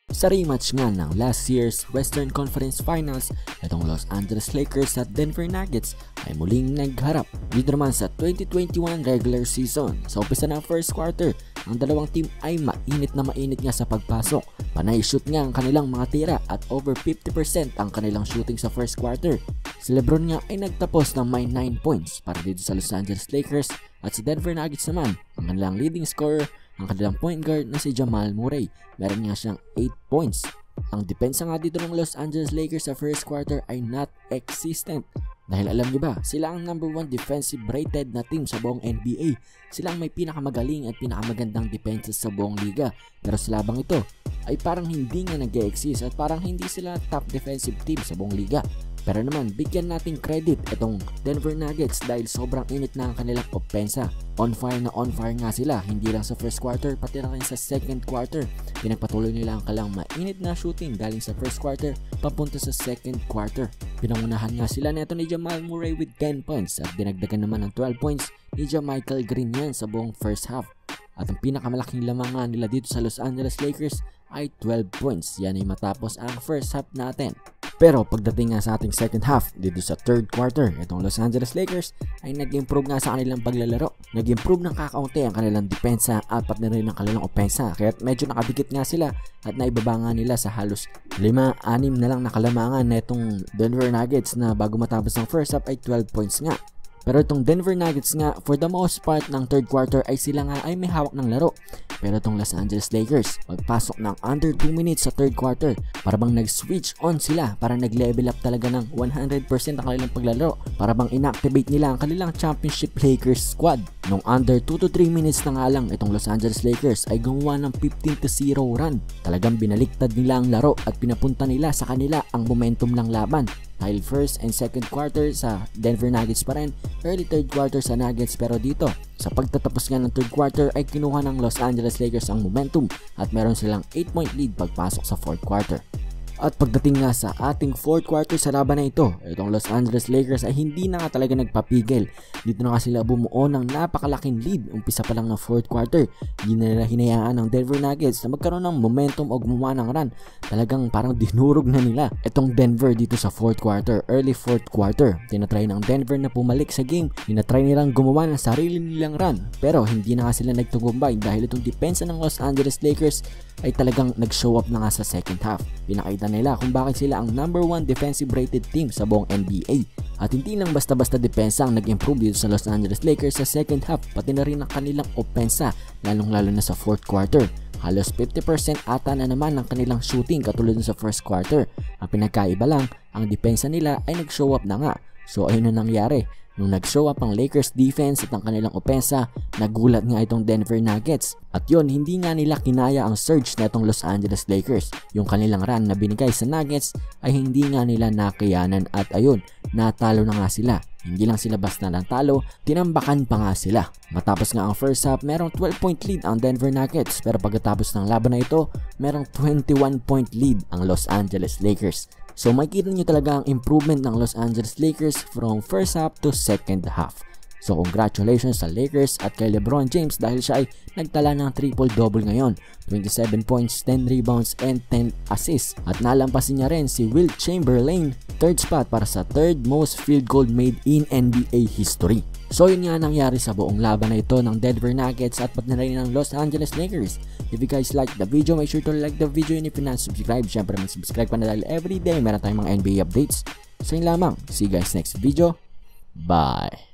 Sa rematch nga ng last year's Western Conference Finals, itong Los Angeles Lakers at Denver Nuggets ay muling nagharap. Dito naman sa 2021 regular season, sa umpisa ng first quarter, ang dalawang team ay mainit nga sa pagpasok. Panay shoot nga ang kanilang mga tira at over 50% ang kanilang shooting sa first quarter. Si LeBron nga ay nagtapos ng may 9 points para dito sa Los Angeles Lakers, at si Denver Nuggets naman, ang kanilang leading scorer, ang kanilang point guard na si Jamal Murray, meron nga siyang 8 points. Ang depensa nga dito ng Los Angeles Lakers sa first quarter ay not existent. Dahil alam niyo ba, sila ang number 1 defensive rated na team sa buong NBA. Sila ang may pinakamagaling at pinakamagandang depensa sa buong liga. Pero sa labang ito ay parang hindi nga nag-e-exist at parang hindi sila top defensive team sa buong liga. Pero naman, bigyan natin credit itong Denver Nuggets dahil sobrang init na ang kanilang opensa. On fire nga sila, hindi lang sa first quarter, pati na rin sa second quarter. Pinagpatuloy nila ang kalang mainit na shooting galing sa first quarter papunta sa second quarter. Pinangunahan nga sila neto ni Jamal Murray with 10 points at dinagdagan naman ng 12 points ni Jamichael Green yan sa buong first half. At ang pinakamalaking lamangan nila dito sa Los Angeles Lakers ay 12 points. Yan ay matapos ang first half natin. Pero pagdating nga sa ating second half, dito sa third quarter, itong Los Angeles Lakers ay nag-improve nga sa kanilang paglalaro. Nag-improve ng kakaunti ang kanilang depensa at pati na rin ang kanilang opensa. Kaya medyo nakadikit nga sila at naibaba nga nila sa halos 5-6 na lang nakalamangan na itong Denver Nuggets na bago matapos ang first half ay 12 points nga. Pero itong Denver Nuggets nga, for the most part ng third quarter ay sila nga ay may hawak ng laro. Pero itong Los Angeles Lakers, pagpasok ng under 2 minutes sa third quarter, para bang nag-switch on sila, para nag-level up talaga ng 100% ang kanilang paglalaro. Para bang inactivate nila ang kanilang championship Lakers squad. Nung under 2 to 3 minutes na nga lang, itong Los Angeles Lakers ay gumawa ng 15-0 run. Talagang binaliktad nila ang laro at pinapunta nila sa kanila ang momentum ng laban. Dahil first and second quarter sa Denver Nuggets pa rin, early third quarter sa Nuggets, pero dito sa pagtatapos nga ng third quarter ay kinuha ng Los Angeles Lakers ang momentum at meron silang 8-point lead pagpasok sa fourth quarter. At pagdating nga sa ating fourth quarter sa laban na ito, itong Los Angeles Lakers ay hindi na nga talaga nagpapigil. Dito na nga sila bumuo ng napakalaking lead umpisa pa lang ng fourth quarter. Hindi na nila hinayaan ng Denver Nuggets na magkaroon ng momentum o gumawa ng run. Talagang parang dinurog na nila itong Denver dito sa fourth quarter, early fourth quarter. Tinatry ng Denver na pumalik sa game. Tinatry nilang gumawa ng sarili nilang run. Pero hindi na nga sila nagtagumpay dahil itong depensa ng Los Angeles Lakers ay talagang nag-show up na nga sa second half. Pinakita nila kung bakit sila ang number 1 defensive rated team sa buong NBA. At hindi lang basta-basta depensa ang nag-improve dito sa Los Angeles Lakers sa second half, pati na rin ang kanilang opensa, lalong-lalo na sa fourth quarter. Halos 50% ata na naman ang kanilang shooting katulad sa first quarter. Ang pinagkaiba lang, ang depensa nila ay nag-show up na nga. So ayun na nangyari. Nung nag-show up ang Lakers defense at ang kanilang opensa, nagulat nga itong Denver Nuggets. At yon, hindi nga nila kinaya ang surge na itong Los Angeles Lakers. Yung kanilang run na binigay sa Nuggets ay hindi nga nila nakayanan at ayun, natalo na nga sila. Hindi lang sila basta natalo, tinambakan pa nga sila. Matapos nga ang first half, merong 12-point lead ang Denver Nuggets. Pero pagkatapos ng laban na ito, merong 21-point lead ang Los Angeles Lakers. So makikita nyo talaga ang improvement ng Los Angeles Lakers from first half to second half. So congratulations sa Lakers at kay LeBron James dahil siya ay nagtala ng triple-double ngayon. 27 points, 10 rebounds, and 10 assists. At nalampasin niya rin si Wilt Chamberlain, third spot para sa third most field goal made in NBA history. So yun nga nangyari sa buong laban na ito ng Denver Nuggets at pati na rin ng Los Angeles Lakers. If you guys like the video, make sure to like the video, and if you're not subscribed, syempre mag-subscribe pa na dahil everyday meron tayong mga NBA updates. So yun lamang, see you guys next video, bye!